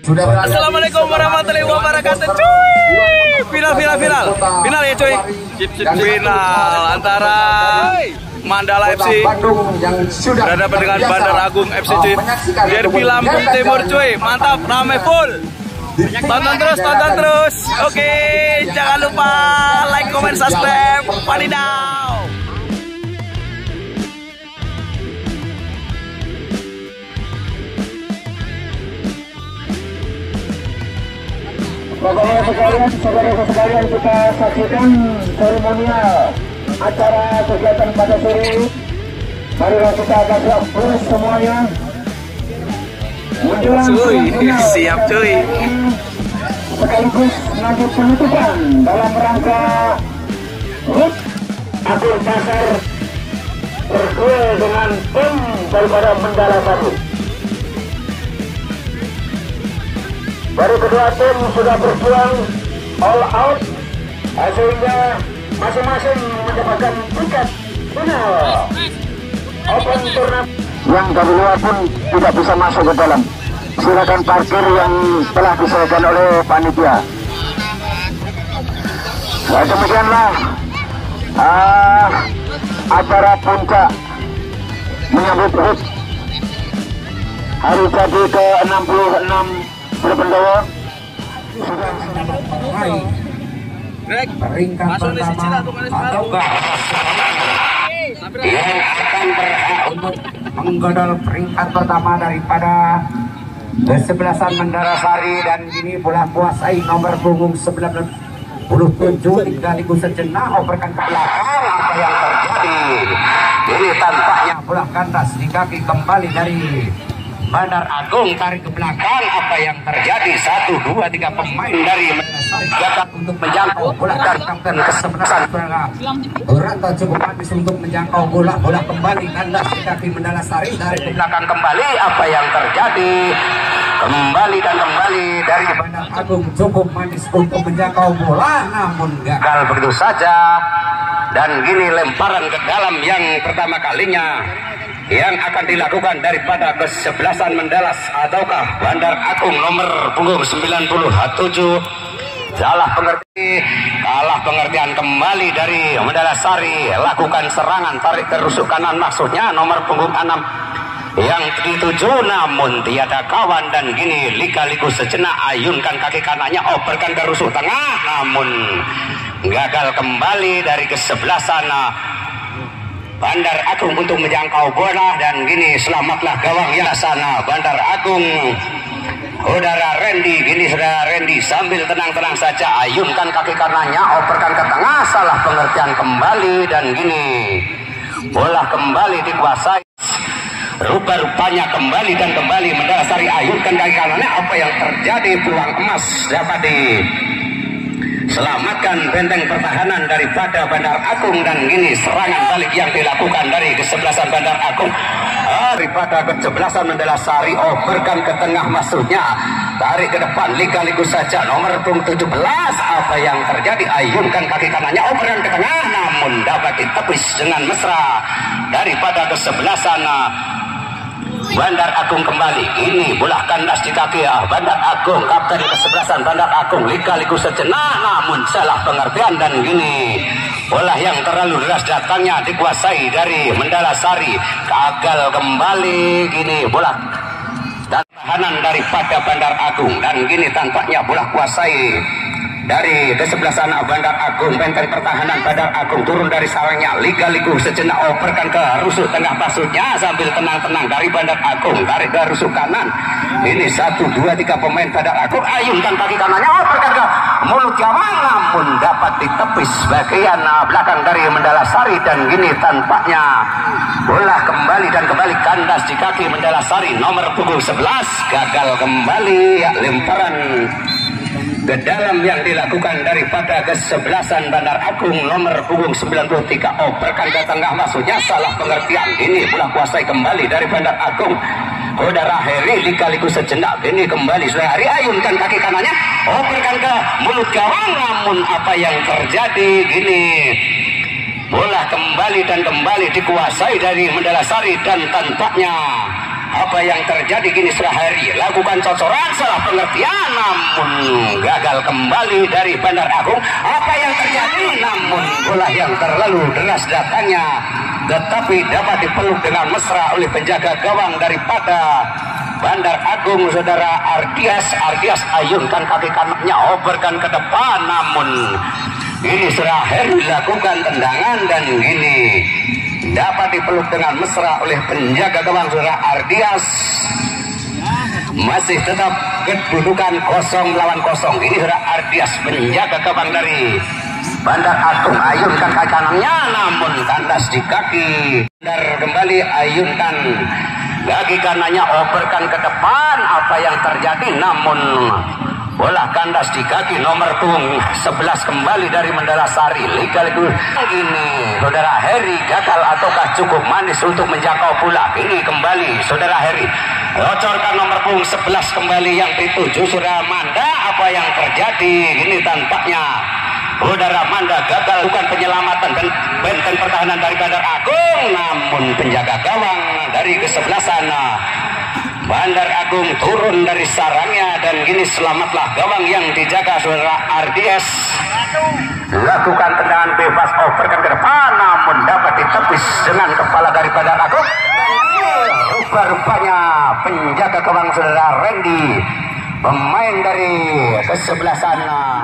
Assalamualaikum warahmatullahi wabarakatuh, cuy. Final ya, cuy. Final antara Mandala FC berhadapan dengan Bandar Agung FC, cuy. Derby Lampung Timur, cuy. Mantap, rame full. Tonton terus. Oke, jangan lupa like, comment, subscribe. Wadidaw. Saudara sekalian, kita saksikan seremonial acara kegiatan pada sore. Marilah kita gagap terus semuanya. Siap cuy. Sekaligus lanjut penutupan dalam rangka HUT Agung Pasar berduel dengan tim daripada Mandala 1. Baru kedua tim sudah berjuang all out sehingga masing-masing mendapatkan tiket final Open Turnamen. Yang dari luar pun tidak bisa masuk ke dalam. Silakan parkir yang telah disediakan oleh panitia. Nah, demikianlah acara puncak menyambut HUT hari jadi ke-66 berpendawa. Peringkat pertama ataukah yang akan berhak untuk menggodol peringkat pertama daripada kesebelasan Mandala Sari, dan ini bola kuasai nomor punggung 97 sekaligus sejenak operkan ke belakang. Apa yang terjadi ini tampaknya bola kandas di kaki kembali dari Bandar Agung, tarik ke belakang. Apa yang terjadi? 1, 2, 3 pemain dari gagal untuk menjangkau bola dari kapten kesebelasan Rata cukup habis untuk menjangkau bola kembali kandas di kaki Mandala Sari, tarik ke belakang kembali. Apa yang terjadi? Kembali dari Bandar Agung cukup manis untuk menjangkau bola, namun gagal begitu saja. Dan gini lemparan ke dalam yang pertama kalinya yang akan dilakukan daripada kesebelasan Mandalas ataukah Bandar Agung nomor punggung 97. Salah pengertian kembali dari Mandala Sari, lakukan serangan tarik ke rusuk kanan, maksudnya nomor punggung 6 yang dituju, namun tiada kawan. Dan gini liku sejenak ayunkan kaki kanannya, operkan ke rusuk tengah, namun gagal kembali dari kesebelasan Bandar Agung untuk menjangkau bola. Dan gini selamatlah gawang yang sana Bandar Agung. Saudara Randy sambil tenang-tenang saja ayunkan kaki kanannya, operkan ke tengah, salah pengertian kembali. Dan gini bola kembali dikuasai, rupa-rupanya kembali Mandala Sari ayunkan kaki kanannya. Apa yang terjadi? Peluang emas dapat selamatkan benteng pertahanan daripada Bandar Agung. Dan gini serangan balik yang dilakukan dari kesebelasan Bandar Agung daripada kesebelasan Mandala Sari, operkan ke tengah, maksudnya tarik ke depan liku saja nomor punggung 17. Apa yang terjadi? Ayunkan kaki kanannya, operkan ke tengah, namun dapat ditepis dengan mesra daripada kesebelasan Bandar Agung kembali. Ini bola kandas di kaki Bandar Agung, kapten kesebelasan Bandar Agung liku sejenak, namun salah pengertian. Dan gini bola yang terlalu deras datangnya dikuasai dari Mandala Sari, gagal kembali. Gini bola dan tahanan daripada Bandar Agung. Dan gini tampaknya bola kuasai dari kesebelasan Bandar Agung, benteng pertahanan Bandar Agung turun dari sarangnya, liku sejenak operkan ke rusuk tengah, maksudnya sambil tenang-tenang dari Bandar Agung, tarik ke rusuk kanan. Ini 1, 2, 3 pemain Bandar Agung ayunkan kaki kanannya, operkan ke mulut gawang, namun dapat ditepis bagian belakang dari Mandala Sari. Dan gini tampaknya bola kembali kandas di kaki Mandala Sari nomor punggung 11, gagal kembali lemparan ke dalam yang dilakukan daripada kesebelasan Bandar Agung nomor punggung 93, operkan ke tengah, maksudnya salah pengertian. Ini bola kuasai kembali dari Bandar Agung. Saudara Heri liku sejenak, ini kembali sudah Heri ayunkan kaki kanannya, operkan ke mulut gawang, namun apa yang terjadi? Gini bola kembali dikuasai dari Mandala Sari, dan tampaknya apa yang terjadi gini Suraheri lakukan cocoran salah pengertian namun gagal kembali dari Bandar Agung. Apa yang terjadi namun bola yang terlalu deras datangnya tetapi dapat dipeluk dengan mesra oleh penjaga gawang daripada Bandar Agung, saudara Ardias ayunkan kaki kanannya, operkan ke depan, namun ini Suraheri lakukan tendangan dan ini dapat dipeluk dengan mesra oleh penjaga gawang saudara Ardias. Masih tetap kedudukan 0 melawan 0. Ini saudara Ardias penjaga gawang dari Bandar Agung ayunkan kaki kanannya namun kandas di kaki. Bandar kembali ayunkan kaki kanannya, operkan ke depan. Apa yang terjadi namun bola kandas di kaki nomor punggung 11 kembali dari Mandala Sari. Liga-liga ini saudara Heri gagal ataukah cukup manis untuk menjangkau bola. Ini kembali saudara Heri bocorkan nomor punggung 11 kembali yang dituju saudara Manda. Apa yang terjadi ini tampaknya saudara Manda gagal bukan penyelamatan dan benteng pertahanan dari Bandar Agung, namun penjaga gawang dari kesebelasan Bandar Agung turun dari sarangnya dan gini selamatlah gawang yang dijaga saudara Ardias. Lakukan tendangan bebas, operkan ke depan namun dapat ditepis dengan kepala dari Bandar Agung. Rupa-rupanya penjaga gawang saudara Randy, pemain dari kesebelasan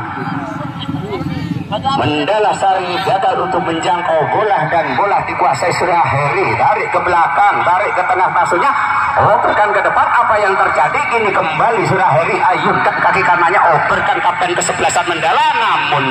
Mandala Sari gagal untuk menjangkau bola dan bola dikuasai Suraheri. Tarik ke belakang, tarik ke tengah maksudnya, operkan ke depan. Apa yang terjadi ini kembali Suraheri ayunkan kaki kanannya, operkan kapten kesebelasan Mandala namun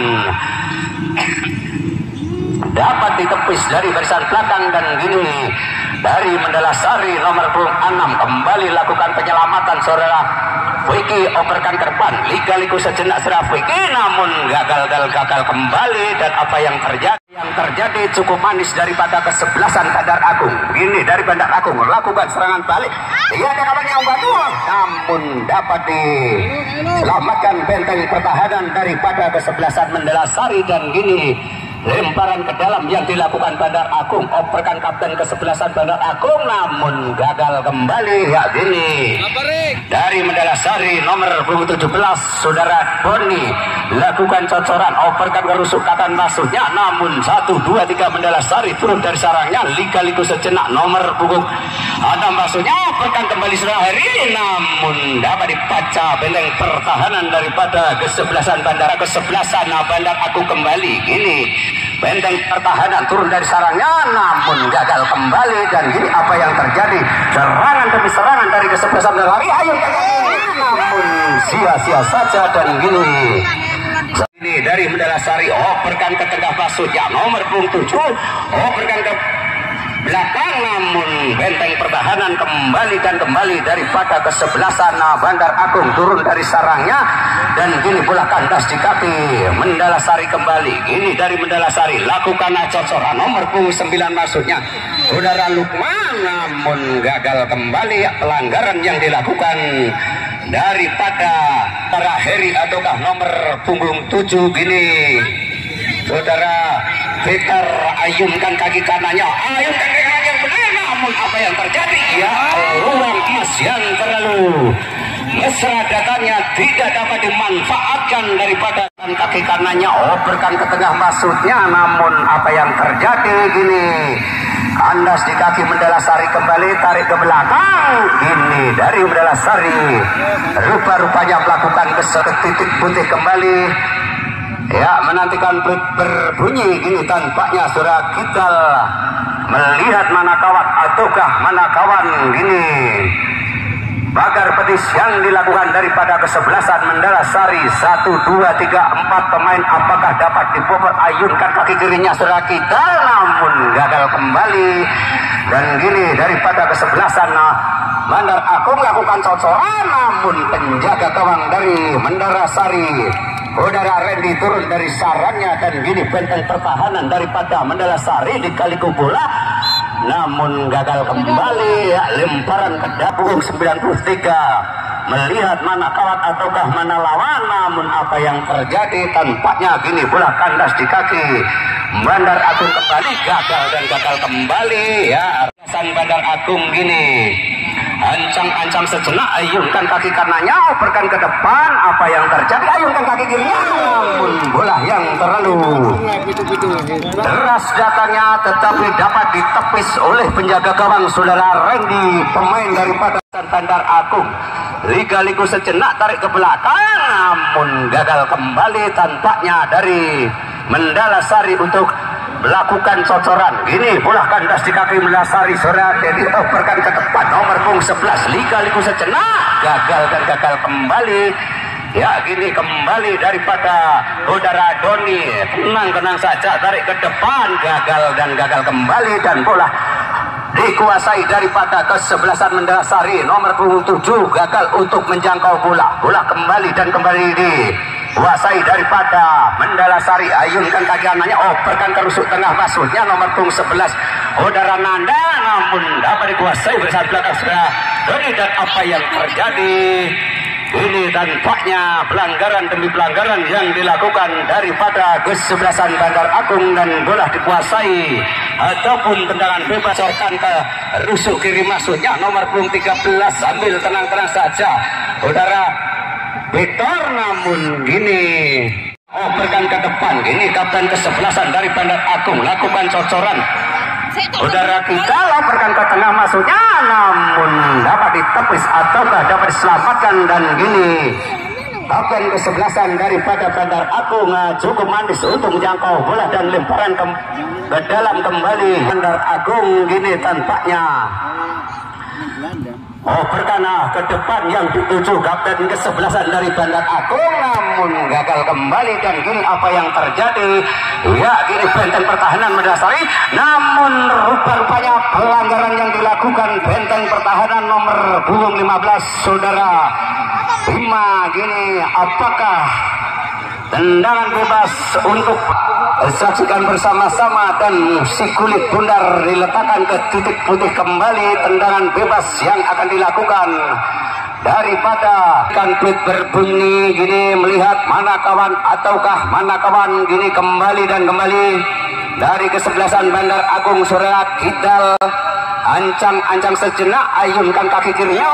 dapat ditepis dari barisan belakang dan gini dari Mandala Sari nomor 6 kembali lakukan penyelamatan saudara Wiki, operkan ke depan, liga-ligu sejenak saudara Wiki namun gagal kembali. Dan apa yang terjadi cukup manis daripada kesebelasan Bandar Agung. Ini dari Bandar Agung melakukan serangan balik, ia ada kawan yang batu namun dapat diselamatkan benteng pertahanan daripada kesebelasan Mandala Sari dan gini lemparan ke dalam yang dilakukan Bandar Agung, operkan kapten kesebelasan Bandar Agung namun gagal kembali. Ya gini dari Mandala Sari nomor 17 saudara Boni lakukan cocoran, operkan ke rusukatan maksudnya namun 1, 2, 3 Mandala Sari turun dari sarangnya. Liga-ligu sejenak nomor punggung 6 maksudnya, operkan kembali Suraheri namun dapat dibaca benteng pertahanan daripada kesebelasan Bandar Agung kembali. Ini benteng pertahanan turun dari sarangnya namun gagal kembali dan gini apa yang terjadi, serangan demi serangan dari kesebelasan lari ayo namun sia-sia saja dan gini dari Mandala Sari operkan ke tengah maksudnya nomor 7, operkan ke belakang namun benteng pertahanan kembali daripada kesebelasan Bandar Agung turun dari sarangnya dan gini bola kandas di kaki Mandala Sari kembali. Ini dari Mandala Sari lakukan cocoran nomor 9 maksudnya saudara Lukman namun gagal kembali. Pelanggaran yang dilakukan daripada para Heri ataukah nomor punggung 7 gini saudara Peter ayunkan kaki kanannya, ayunkan kaki kanannya yang benar namun apa yang terjadi ya ruang emas yang terlalu mesra datanya tidak dapat dimanfaatkan daripada kaki kanannya, operkan ke tengah maksudnya namun apa yang terjadi gini kandas di kaki Mandala Sari kembali, tarik ke belakang. Ini dari Mandala Sari rupa-rupanya melakukan titik putih kembali ya, menantikan berbunyi ini tampaknya saudara kita melihat mana kawat ataukah mana kawan gini bagar pedis yang dilakukan daripada kesebelasan Mandala Sari. 1, 2, 3, 4 pemain apakah dapat dibobot, ayunkan kaki kirinya saudara kita namun gagal kembali dan gini daripada kesebelasan Bandar Agung lakukan cocoran namun penjaga gawang dari Mandala Sari saudara Randy turun dari sarangnya dan gini benteng pertahanan daripada Mandala Sari dikaliku bola namun gagal kembali ya, lemparan ke dapur 93 melihat mana kawat ataukah mana lawan namun apa yang terjadi tampaknya gini bola kandas di kaki Bandar Agung kembali gagal kembali ya. Bandar Agung gini Ancang-ancang sejenak, ayunkan kaki kanannya, operkan ke depan. Apa yang terjadi? Ayunkan kaki kirinya, namun bola yang terlalu deras datangnya, tetapi dapat ditepis oleh penjaga gawang saudara Randy, pemain daripada Bandar Agung. Liga-ligu sejenak tarik ke belakang, namun gagal kembali tampaknya dari Mendalasari untuk melakukan cocoran. Gini bola kandas di kaki Mendalasari, saudara Dedi operkan ke depan nomor punggung 11. Liga-ligu sejenak gagal kembali. Ya gini kembali daripada saudara Doni, tenang saja, tarik ke depan, gagal kembali, dan bola dikuasai daripada kesebelasan Mendalasari nomor punggung 7, gagal untuk menjangkau bola kembali dikuasai daripada Mendalasari. Ayunkan kaki kanannya, operkan ke rusuk tengah, maksudnya nomor punggung 11 saudara Nanda, namun dapat dikuasai bersama belakang saudara Doni. Dan apa yang terjadi ini tampaknya pelanggaran demi pelanggaran yang dilakukan daripada kesebelasan Bandar Agung, dan bola dikuasai ataupun tendangan bebas sortan ke rusuk kiri, maksudnya nomor punggung 13. Sambil tenang saja saudara Victor, namun gini operkan ke depan. Gini kapten kesebelasan dari Bandar Agung lakukan cocoran. Saudara kita operkan ke tengah, maksudnya namun dapat ditepis ataukah dapat diselamatkan, dan gini kapten kesebelasan daripada Bandar Agung cukup manis untuk menjangkau bola dan lemparan ke dalam kembali Bandar Agung. Gini tampaknya operkan ke depan yang dituju kapten kesebelasan dari Bandar Agung, namun gagal kembali. Dan gini apa yang terjadi? Ya gini benteng pertahanan Mendalasari, namun rupa-rupanya pelanggaran yang dilakukan benteng pertahanan nomor punggung 15 saudara Bima. Gini apakah tendangan bebas untuk saksikan bersama-sama, dan si kulit bundar diletakkan ke titik putih kembali. Tendangan bebas yang akan dilakukan daripada kanpit berbunyi. Gini melihat mana kawan ataukah mana kawan. Gini kembali dari kesebelasan Bandar Agung saudara Kidal. Ancang-ancang sejenak, ayunkan kaki kirinya,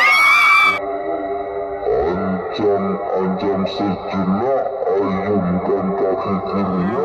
ancang-ancang sejenak, ayunkan kaki kirinya.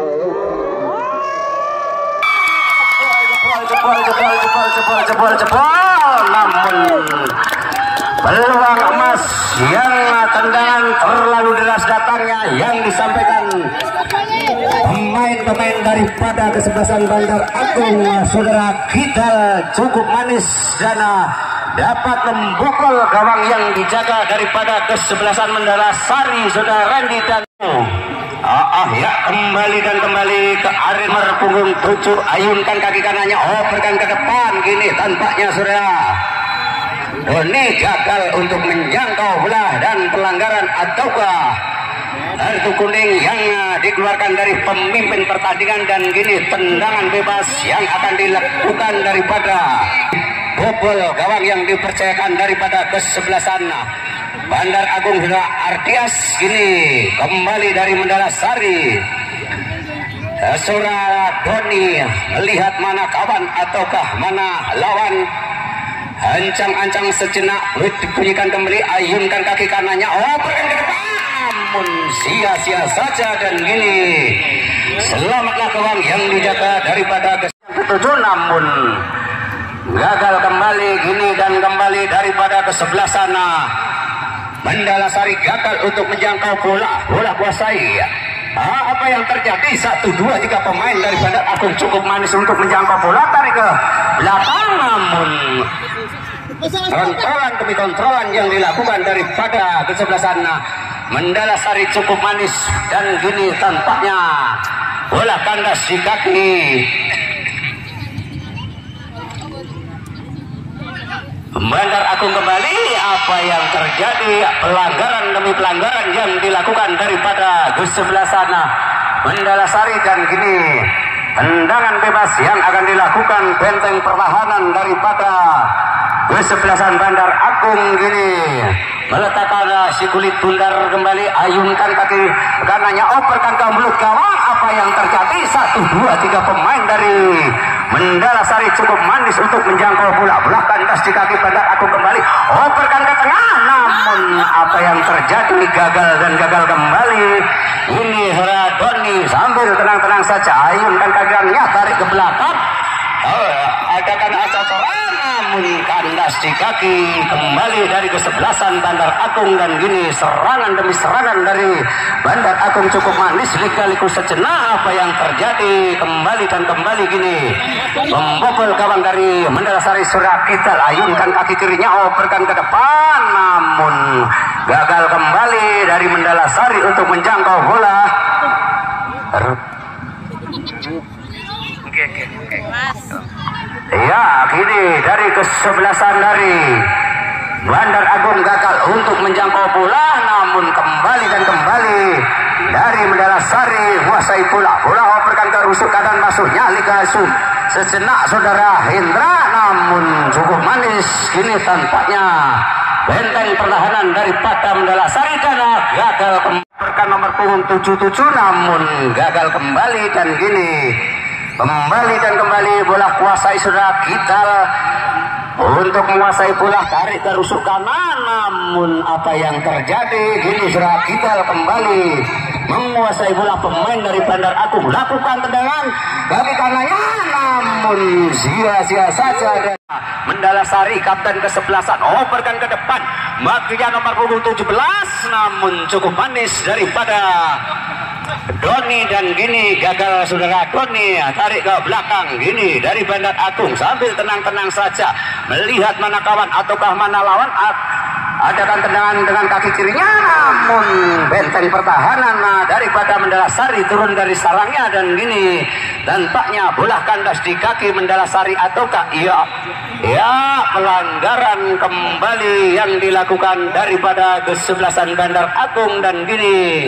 Jebol, namun peluang emas yang tendangan terlalu deras datangnya yang disampaikan pemain-pemain daripada kesebelasan Bandar Agung saudara Kidal cukup manis dan dapat membokol gawang yang dijaga daripada kesebelasan Mendalasari saudara Randy. Dan ya kembali ke area punggung 7. Ayunkan kaki kanannya, operkan ke depan. Gini tampaknya saudara Doni gagal untuk menjangkau bola, dan pelanggaran ataukah kartu kuning yang dikeluarkan dari pemimpin pertandingan. Dan gini tendangan bebas yang akan dilakukan daripada bobol gawang yang dipercayakan daripada kesebelasan Bandar Agung Ardias. Gini kembali dari Mendalasari saudara Doni melihat mana kawan ataukah mana lawan. Ancang-ancang sejenak dibunyikan kembali, ayunkan kaki kanannya, operkan ke depan, namun sia-sia saja. Dan gini selamatlah gawang yang dijaga daripada ketujuh, namun gagal kembali. Gini dan kembali daripada kesebelasan Mendalasari gagal untuk menjangkau bola kuasai. Apa yang terjadi? 1, 2, 3 pemain dari Bandar Agung cukup manis untuk menjangkau bola, tarik ke belakang, namun kontrolan demi kontrolan yang dilakukan daripada kesebelasan Mendalasari cukup manis. Dan gini tampaknya bola kandas di kaki Bandar Agung kembali. Apa yang terjadi? Pelanggaran demi pelanggaran yang dilakukan daripada kesebelasan Mendalasari. Dan gini tendangan bebas yang akan dilakukan benteng pertahanan daripada kesebelasan Bandar Agung. Gini meletakkan si kulit bundar kembali, ayunkan kaki kanannya, operkan ke mulut gawang. Apa yang terjadi? 1, 2, 3 pemain dari Mandala Sari cukup manis untuk menjangkau bola. Bola kandas di kaki Bandar Agung kembali. Operkan ke tengah, namun apa yang terjadi, gagal dan gagal kembali. Ini Doni sambil tenang-tenang saja ayunkan kakinya, tarik ke belakang. Adakan acocoran, namun kandas di kaki kembali dari kesebelasan Bandar Agung. Dan gini serangan demi serangan dari Bandar Agung cukup manis. Liku sejenak apa yang terjadi, kembali dan kembali gini membobol gawang dari Mandala Sari. Sudah kita ayunkan kaki kirinya, operkan ke depan, namun gagal kembali dari Mandala Sari untuk menjangkau bola. Ya, kini dari kesebelasan dari Bandar Agung gagal untuk menjangkau bola, namun kembali dan kembali dari Mandala Sari menguasai bola. Bola operkan ke rusuk kanan, masuknya Liga Su sejenak saudara Hendra, namun cukup manis. Kini tampaknya benteng pertahanan daripada Mandala Sari karena gagal kembali nomor punggung 77, namun gagal kembali. Dan gini kembali bola kuasai saudara Kital untuk menguasai bola, tarik ke rusuk kanan, namun apa yang terjadi, gini saudara Kital kembali menguasai bola. Pemain dari Bandar Agung lakukan tendangan kaki kanannya, namun sia-sia saja. Mandala Sari kapten kesebelasan operkan ke depan, makinya nomor punggung 17, namun cukup manis daripada Doni. Dan gini gagal saudara Doni, tarik ke belakang gini dari Bandar Agung sambil tenang-tenang saja melihat mana kawan ataukah mana lawan. Adakan tendangan dengan kaki kirinya, namun benteng pertahanan daripada Mandala Sari turun dari sarangnya. Dan gini tampaknya bola kandas di kaki Mandala Sari ataukah ya pelanggaran kembali yang dilakukan daripada kesebelasan Bandar Agung. Dan gini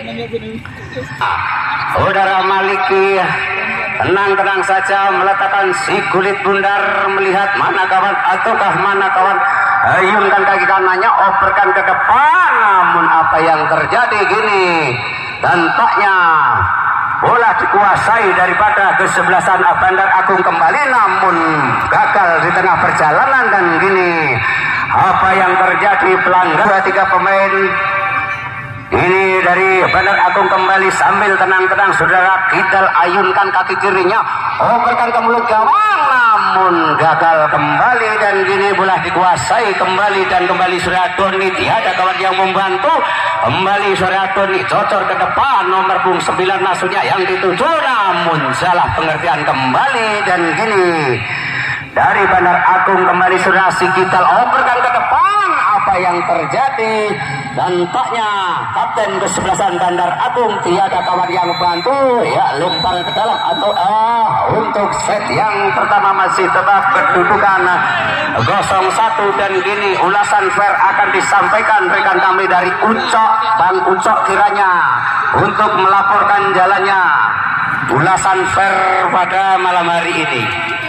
saudara Maliki tenang-tenang saja meletakkan si kulit bundar, melihat mana kawan ataukah mana kawan. Ayunkan kaki kanannya, operkan ke depan, namun apa yang terjadi gini tampaknya bola dikuasai daripada kesebelasan Bandar Agung kembali, namun gagal di tengah perjalanan. Dan gini apa yang terjadi, pelanggaran 3 pemain ini dari Bandar Agung kembali sambil tenang-tenang saudara Kital ayunkan kaki kirinya, operkan ke mulut gawang, namun gagal kembali. Dan gini bola dikuasai kembali dan kembali saudara Doni, tiada kawan yang membantu. Kembali saudara Doni cocor ke depan, nomor punggung 9 maksudnya yang dituju, namun salah pengertian kembali. Dan gini dari Bandar Agung kembali saudara si Kital operkan ke depan, apa yang terjadi, tampaknya kapten kesebelasan Bandar Agung tiada kawan yang bantu, ya lempar ke dalam atau untuk set yang pertama masih tetap kedudukan 0-1. Dan gini ulasan fair akan disampaikan rekan kami dari Ucok, Bang Ucok kiranya untuk melaporkan jalannya ulasan fair pada malam hari ini.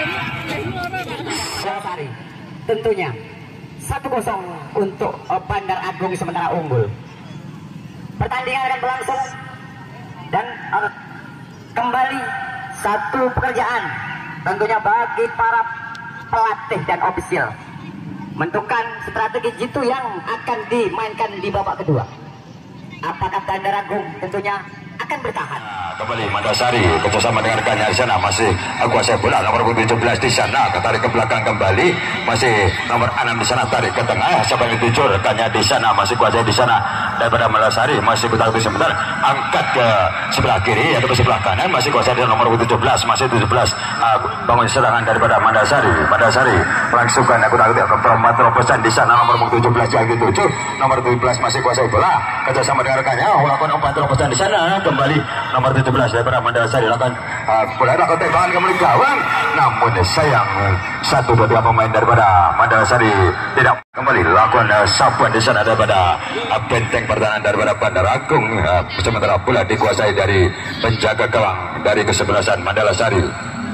Tentunya 1-0 untuk Bandar Agung sementara unggul. Pertandingan akan berlangsung dan kembali satu pekerjaan tentunya bagi para pelatih dan ofisial menentukan strategi jitu yang akan dimainkan di babak kedua. Apakah Bandar Agung tentunya akan bertahan? Kembali Mandala Sari kerjasama dengan rekannya di sana masih kuasai bola, nomor 17 di sana tarik ke belakang kembali, masih nomor 6 di sana tarik ke tengah, siapa yang dituju rekannya di sana masih kuasai di sana daripada Mandala Sari, masih putar sebentar angkat ke sebelah kiri atau ke sebelah kanan, masih kuasai di nomor 17, masih 17 bangun serangan daripada Mandala Sari langsungkan aku ke terobosan di sana nomor 17 yang dituju, nomor 17 masih kuasai bola kerjasama dengan rekannya melakukan umpan terobosan di sana, kembali nomor 17 daripada Mandala Sari lakukan bola lakukan tembakan kembali gawang, namun sayang 1-2 pemain daripada Mandala Sari tidak kembali lakukan sapuan di sana daripada benteng pertahanan daripada Bandar Agung, sementara bola dikuasai dari penjaga gawang dari kesebelasan Mandala Sari.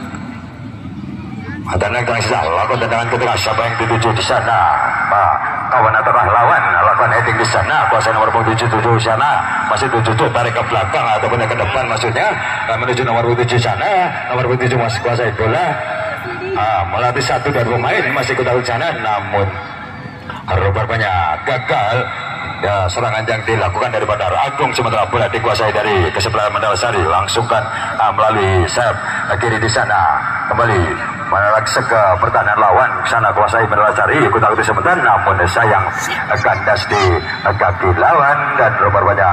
Tendangan lakukan tendangan ketika siapa yang dituju di sana kawan atau lawan lakukan heading di sana, kuasa nomor 77 sana masih 77 tarik ke belakang ataupun ke depan maksudnya menuju nomor 7 sana, nomor 7 masih kuasai bola. Melatih satu dan pemain masih ketahui sana, namun rupanya gagal. Ya, serangan yang dilakukan dari Bandar Agung, sementara bola dikuasai dari kesebelah Mandala Sari, langsungkan melalui sayap kiri di sana kembali menarik ke pertahanan lawan sana kuasai Mandala Sari ikut aktif sebentar, namun sayang kandas di kaki lawan dan rupanya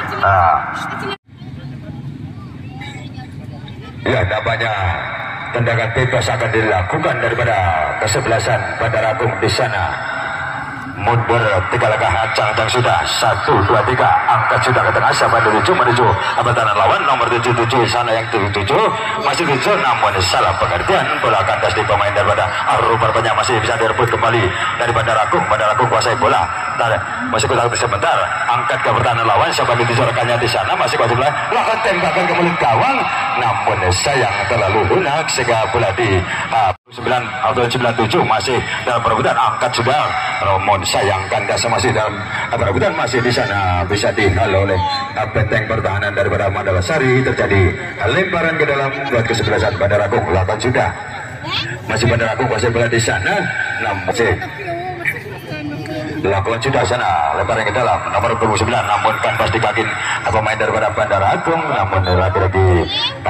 ya namanya tendangan bebas akan dilakukan daripada kesebelasan Bandar Agung di sana. Mundur 3 langkah, ancang-ancang sudah 1, 2, 3 angkat sudah ke tengah, siapa menuju pertahanan lawan nomor 77 sana yang 77 masih 7, namun salah pengertian bola kandas di pemain daripada rupanya masih bisa direbut kembali dari Bandar Agung kuasai bola masih kuasa sebentar, angkat ke pertahanan lawan, siapa menuju rekannya di sana masih kuasa bola, lakukan tembakan ke mulut gawang, namun sayang terlalu lunak sehingga bola di 9 atau 97 masih dalam perebutan, angkat sudah, namun sayang kandas masih dalam perebutan, masih di sana bisa dihalau oleh benteng pertahanan daripada Mandala Sari. Terjadi lemparan ke dalam buat kesebelasan Bandar Agung, lakukan sudah masih Bandar Agung kuasai bola di sana, namun masih lakukan sudah sana lemparan ke dalam nomor 29, namun kandas di kaki pemain daripada Bandar Agung, namun lagi-lagi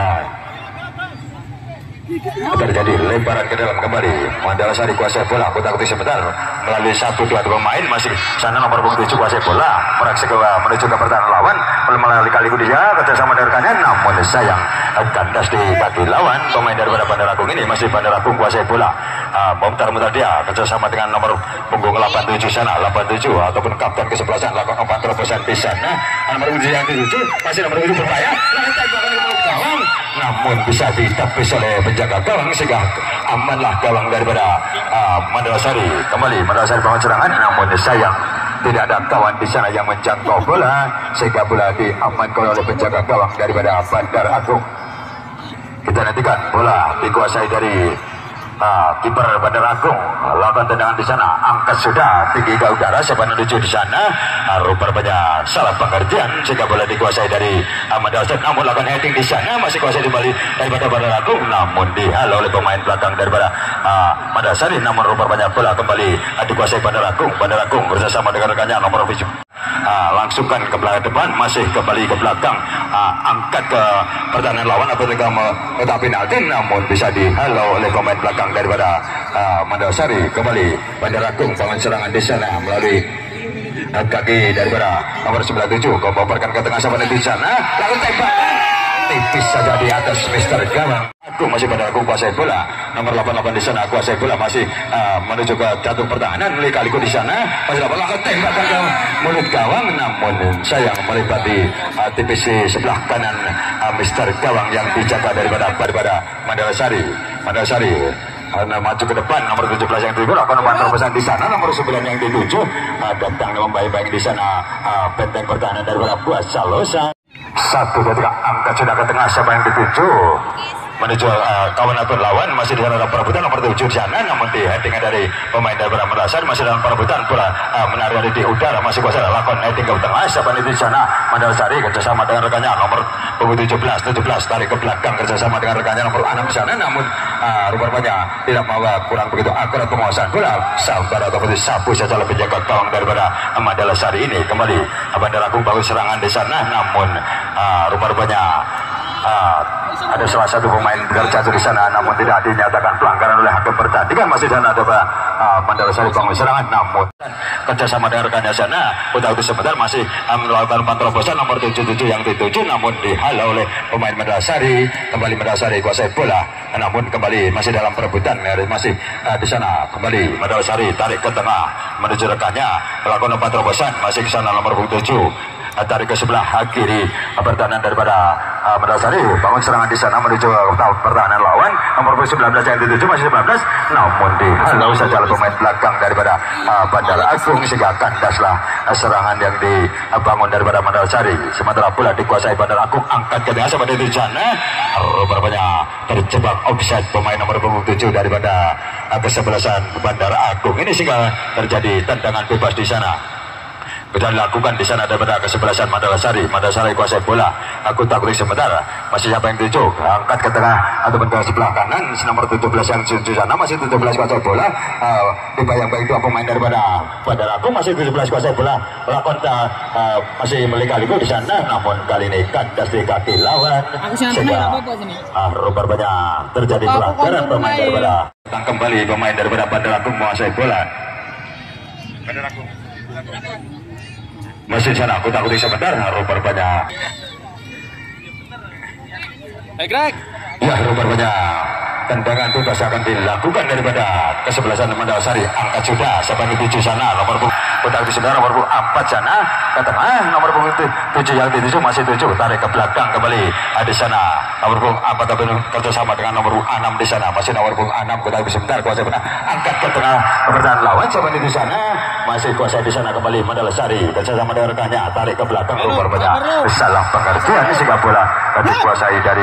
terjadi lemparan ke dalam kembali. Mandala Sari kuasai bola, kotak-kotak sebentar melalui 1, 2 pemain masih sana nomor 7 kuasai bola meraksa menuju ke pertahanan lawan melalui kali dia kerjasama dengan rekannya, namun sayang kandas di kaki lawan pemain daripada Bandar Agung ini masih Bandar Agung kuasai bola. Memutar-mutar dia kerjasama dengan nomor punggung 87 sana, 87 ataupun kapten kesebelasan lakukan umpan terobosan di sana, nomor 7 yang 7 masih nomor 7 berbahaya, gawang, namun bisa ditepis oleh penjaga gawang sehingga amanlah gawang daripada Mandala Sari. Kembali Mandala Sari bangun serangan, namun sayang tidak ada kawan di sana yang menjangkau bola sehingga bola diamankan oleh penjaga gawang daripada Bandar Agung. Kita nantikan bola dikuasai dari kiper Bandar Agung, lakukan tendangan di sana, angkat sudah tinggi ke udara, siapa menuju di sana, rupanya salah pengertian sehingga bola dikuasai dari Mandala Sari, namun lakukan heading di sana masih kuasai kembali daripada Bandar Agung, namun dihalau oleh pemain belakang daripada Mandala Sari, namun rupanya bola kembali dikuasai Bandar Agung bersama dengan rekannya nomor 7. Langsungkan ke belakang depan, masih kembali ke belakang, angkat ke pertahanan lawan atau kotak penalti, namun bisa dihalau oleh pemain belakang daripada Mandala Sari. Kembali Bandar Agung bangun serangan di sana melalui kaki daripada nomor 97, membabarkan ke tengah sahabat di sana, lalu tembakan tipis saja di atas Mister Gawang. Agung masih Bandar Agung kuasai bola, nomor 88 di sana kuasai bola, masih menuju ke jantung pertahanan, Kaliku di sana masih dapat lakukan tembakan ke mulut gawang, namun sayang melipati tipis di sebelah kanan Mister Gawang yang dijaga daripada Mandala Sari. Mandala Sari maju ke depan, nomor 17 yang dituju lakukan umpan terobosan di sana, nomor 9 yang dituju datang membaik-baik di sana benteng pertahanan daripada Kuasa Losa. 1, 2, 3 angkat sudah ke tengah, siapa yang dituju menuju kawan atau lawan masih di dalam perebutan, nomor 7 di sana, namun di heading dari pemain daripada Mandala Sari masih dalam perebutan, bola menarik di udara, masih kuasa lakukan heading ke tengah, siapa di sana Mandala Sari kerjasama dengan rekannya nomor 17 tarik ke belakang kerjasama dengan rekannya nomor 6 di sana, namun rupanya tidak mau kurang begitu akurat penguasaan bola, sabar ataupun sapu saja lebih jaga gawang daripada Mandala Sari ini. Kembali Bandar Agung bagus serangan di sana, namun rupanya ada salah satu pemain jatuh di sana, namun tidak dinyatakan pelanggaran oleh hakim pertandingan. Masih di sana ada Mandala Sari bangun serangan, namun kerjasama dengan rekannya sana udah sebentar masih melakukan umpan terobosan, nomor 77 yang dituju, namun dihalau oleh pemain Mandala Sari. Kembali Mandala Sari kuasai bola, namun kembali masih dalam perebutan, masih di sana kembali Mandala Sari tarik ke tengah menuju rekannya, melakukan umpan terobosan, masih ke sana nomor 7 tarik ke sebelah kiri pertahanan daripada Mandala Sari. Bangun serangan di sana menuju pertahanan lawan. Nomor 19 yang dituju masih 19, namun dihalau saja oleh pemain belakang daripada Bandar Agung sehingga kandaslah serangan yang dibangun daripada Mandala Sari. Sementara bola dikuasai Bandar Agung, angkat ke tengah seperti itu sana. Rupanya terjebak offside pemain nomor 7 daripada kesebelasan Bandar Agung ini sehingga terjadi tendangan bebas di sana. Sudah dilakukan di sana daripada kesebelasan Mandala Sari. Mandala Sari kuasai bola. Aku takut sementara. Masih siapa yang tuju? Angkat ke tengah ataupun ke sebelah kanan. Nomor 17 yang di sana masih 17 kuasai bola. Dibayang-bayang dua pemain daripada Bandar Agung masih 17 kuasai bola. Lakon masih melihat-lihat di sana. Namun kali ini kandas di kaki lawan. Sehingga rupanya terjadi pelanggaran pemain daripada. Datang kembali pemain daripada Bandar Agung menguasai bola. Bandar Agung. Masih sana, aku takut sebentar, rupanya. Greg. Ya, rupanya tendangan bebas akan dilakukan daripada kesebelasan Mandala Sari. Angkat sudah, sampai di 7 sana, nomor putar di sebelah nomor 4 sana, ke tengah, nomor 7 yang dituju masih 7, tarik ke belakang kembali di sana. Nomor 4 tapi kerjasama dengan nomor 6 di sana, masih nomor 6, putar di sebentar, kuasai benar, angkat ke tengah, pertahanan lawan, sampai di sana, masih kuasai di sana kembali Mandala Sari, kerjasama dengan rekannya, tarik ke belakang, rupanya salah pengertian sehingga bola dikuasai dari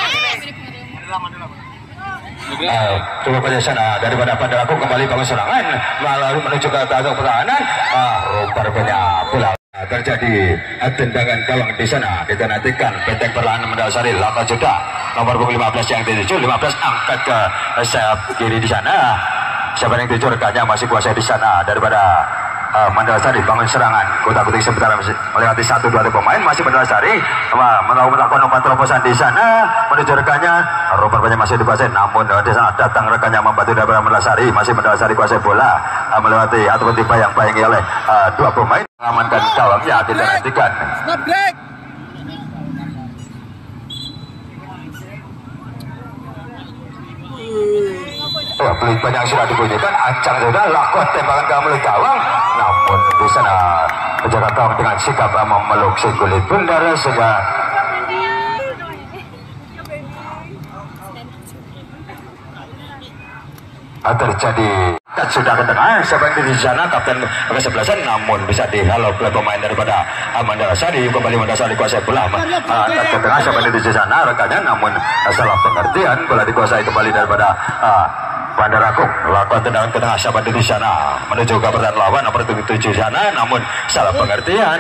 coba pada sana daripada Bandar Agung kembali bangun serangan lalu menuju ke atas pertahanan. Rupanya bola terjadi tendangan gawang di sana ditanatikan benteng perlahan Mandala Sari. Lakukan sudah nomor 15 yang dituju 15 angkat ke sayap kiri di sana. Siapa yang dituju rekannya masih kuasai di sana daripada Mandala Sari bangun serangan. Kota-kota sebentar melewati 1-2 pemain masih Mandala Sari melakukan umpan terobosan di sana menuju rekannya. Rupanya masih dikuasai, namun di sana datang rekannya membantu daripada Mandala Sari. Masih Mandala Sari kuasai bola melewati ataupun dibayang-bayangi oleh 2 pemain mengamankan gawangnya ditantikan. Stop, Greg. Peluit banyak sudah dibunyikan, ancang sudah lakukan tembakan ke mulut gawang, namun di sana penjaga gawang dengan sikap memeluk si kulit bundar sehingga terjadi sudah ke tengah seperti di sana kapten kesebelasan, namun bisa dihalau oleh pemain daripada Mandala Sari. Kembali Mandala Sari kuasai bola ke tengah seperti di sana rekannya, namun salah pengertian bola dikuasai kembali daripada Bandar Agung. Lakukan tendangan ke tengah sahabat di sana menuju ke pertahanan lawan nomor 7 sana, namun salah pengertian.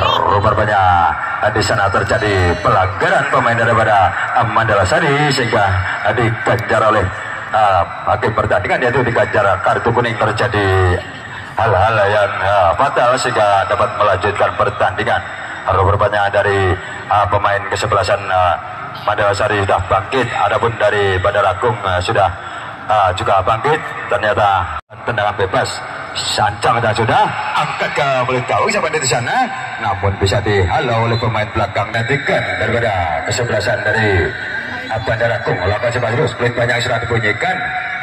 Rupanya di sana terjadi pelanggaran pemain daripada Mandala Sari sehingga dikejar oleh hakim pertandingan, yaitu dikejar kartu kuning. Terjadi hal-hal yang fatal sehingga dapat melanjutkan pertandingan. Rupanya dari pemain kesebelasan Mandala Sari sudah bangkit, adapun dari Bandar Agung sudah juga bangkit. Ternyata tendangan bebas sancang dan sudah angkat ke mulut gawang sampai di sana, namun bisa dihalau oleh pemain belakang nantikan daripada kesebelasan dari Bandar Agung. Lakukan terus, peluit banyak sudah dibunyikan,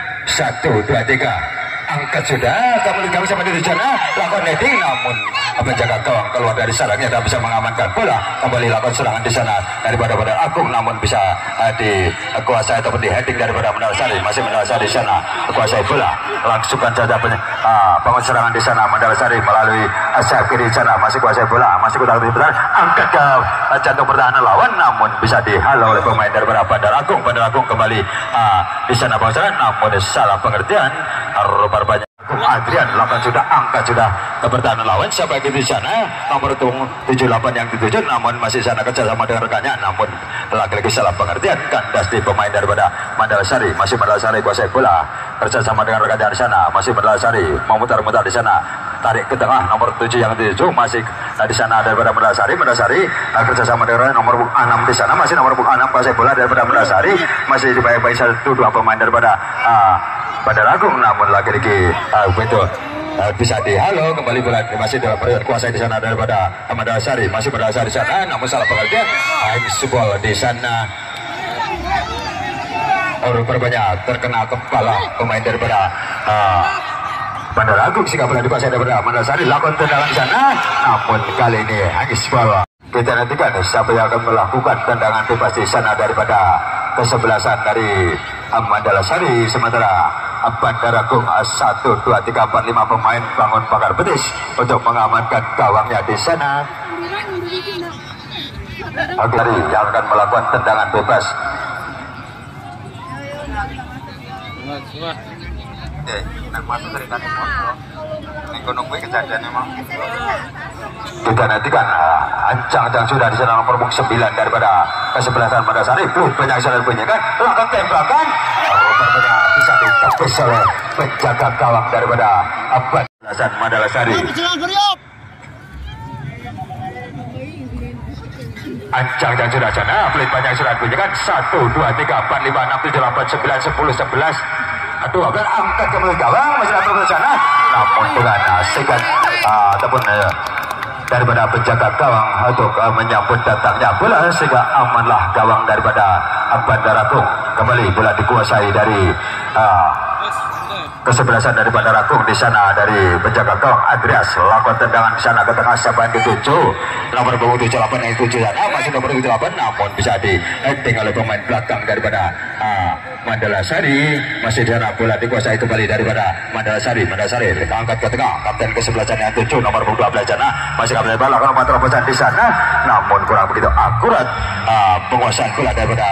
1, 2, 3 angkat sudah ke mulut gawang sampai di sana, lakukan heading, namun penjaga gawang keluar dari sarangnya dan bisa mengamankan bola. Kembali lakukan serangan di sana daripada Bandar Agung, namun bisa dikuasai ataupun di heading daripada Mandala Sari. Masih Mandala Sari di sana kuasai bola, langsungkan saja bangun serangan di sana Mandala Sari melalui sayap kiri di sana, masih kuasai bola, masih kuat di pertahanan, angkat ke jantung pertahanan lawan, namun bisa dihalau oleh pemain daripada Bandar Agung. Bandar Agung kembali di sana bangun serangan, namun salah pengertian. Rupanya Adrian lakukan sudah angkat sudah ke pertahanan lawan sampai di sana nomor 78 yang dituju, namun masih sana kerjasama dengan rekannya, namun lagi-lagi salah pengertian, kandas di pemain daripada Mandala Sari. Masih Mandala Sari kuasai bola kerjasama dengan rekannya di sana, masih Mandala Sari memutar-mutar di sana, tarik ke tengah nomor 7 yang dituju, masih di sana daripada Mandala Sari. Mandala Sari kerjasama dengan nomor 6 di sana, masih nomor 6 kuasai bola daripada Mandala Sari, masih dibayang-bayang 1-2 pemain daripada Bandar Agung, namun lagi-lagi betul bisa dihalau kembali bola masih dalam kuasa di sana daripada Mandala Sari. Masih Mandala Sari di sana, namun salah pengertian, Sebol di sana. Rupanya terkena kepala pemain daripada Bandar Agung sehingga bola dikuasai daripada Mandala Sari. Lakukan tendangan di sana, namun kali ini hangis bola. Kita nantikan siapa yang akan melakukan tendangan bebas di sana daripada kesebelasan dari Mandala Sari. Sementara Bandar Agung 1, 2, 3, 4, 5 pemain bangun pagar betis untuk mengamankan gawangnya di sana. Dari yang akan melakukan tendangan bebas. Kita nantikan ancang-ancang sudah di sana nomor 9 daripada kesebelasan Mandala Sari. Banyak sudah bunyikan, lakukan tembakan. Bisa ditepis oleh penjaga gawang daripada kesebelasan Mandala Sari. Ancang dan sudah sana, pelit banyak sudah bunyikan. 1, 2, 3, 4, 5, 6, 7, 8, 9, 10, 11. Aduh, akan angkat ke mulut gawang, masih ada ke sana. Namun dengan segan ataupun daripada penjaga gawang untuk menyambut datangnya bola, sehingga amanlah gawang daripada Bandar Agung. Kembali bola dikuasai dari kesebelasan dari Bandar Agung di sana dari penjaga gawang Andreas. Lakukan tendangan di sana ke tengah, siapa yang dituju nomor 28 yang dituju sana masih nomor 28, namun bisa ditinggal oleh pemain belakang daripada Mandala Sari. Masih di sana bola dikuasai kembali daripada Mandala Sari. Mandala Sari angkat ke tengah, kapten kesebelasan yang 7 nomor 12 sana masih kapten bola lakukan terobosan di sana, namun kurang begitu akurat penguasaan bola daripada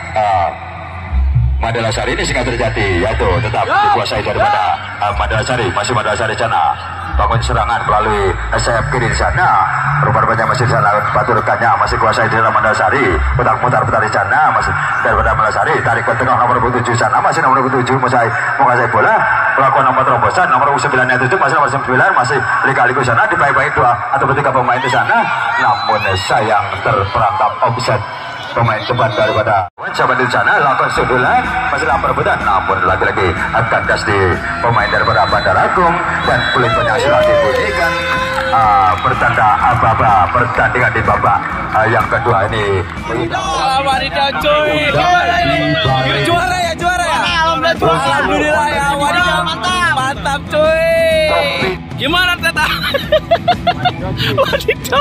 Mandala Sari ini sehingga terjadi, yaitu tetap dikuasai daripada Mandala Sari. Masih Mandala Sari sana bangun serangan melalui sayap kiri di sana. Rupa-rupanya masih di sana batu rekannya masih kuasai di dalam Mandala Sari. Putar-putar di sana masih daripada Mandala Sari. Tarik ke tengah nomor 7 sana masih nomor 7 masih menguasai bola. Melakukan nomor terobosan nomor 9 yang 7 masih nomor 9 masih lika-liku sana dibaik-baik 2 atau 3 pemain di sana. Namun sayang terperangkap offset pemain depan daripada sahabat di sana. Lakukan sundulan masih dalam perebutan, namun lagi-lagi kandas di pemain daripada Bandar Agung dan pelit banyak sudah dibunyikan. Bertanda apa-apa pertandingan di babak yang kedua ini. Wanita cuy, juara ya, alhamdulillah ya, wanita mantap cuy. Gimana Teta? Wanita.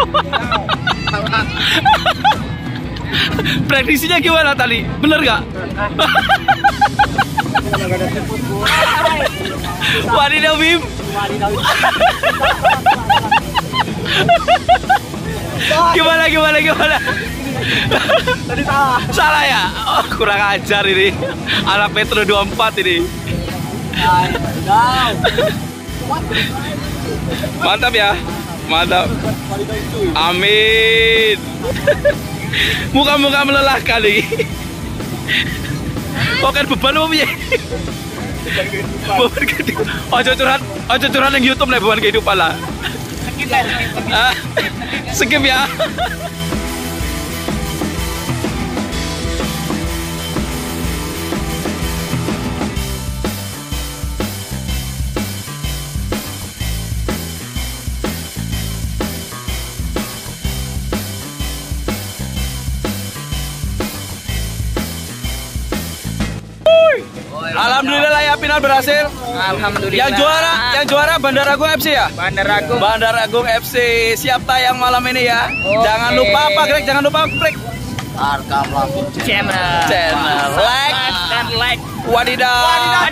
Prediksinya gimana tadi? Bener gak? Wadidaw Bim. Gimana? Tadi salah. Salah ya? Oh, kurang ajar ini. Anak Petro 24 ini. Mantap ya. Mantap. Amin. Muka-muka melelahkan nih. Kok kan beban apa ya? Beban kehidupan. Ojo curhat yang YouTube nih, beban kehidupan lah. Skip ya. Alhamdulillah ya, final berhasil. Alhamdulillah. Yang juara Bandar Agung FC ya? Bandar Agung FC siap tayang malam ini ya. Okay. Jangan lupa apa, Greg? Jangan lupa klik channel. Like. Wadidaw.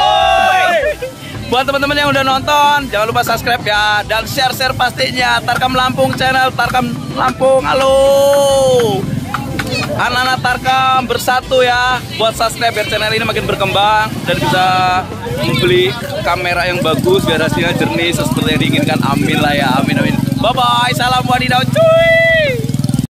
Buat teman-teman yang udah nonton, jangan lupa subscribe ya dan share pastinya. Tarkam Lampung channel, Tarkam Lampung. Halo. Anak-anak Tarkam bersatu ya, buat subscribe biar channel ini makin berkembang dan bisa membeli kamera yang bagus biar hasilnya jernih seperti yang diinginkan. Amin lah ya, amin. Bye bye, salam wadidaw cuy.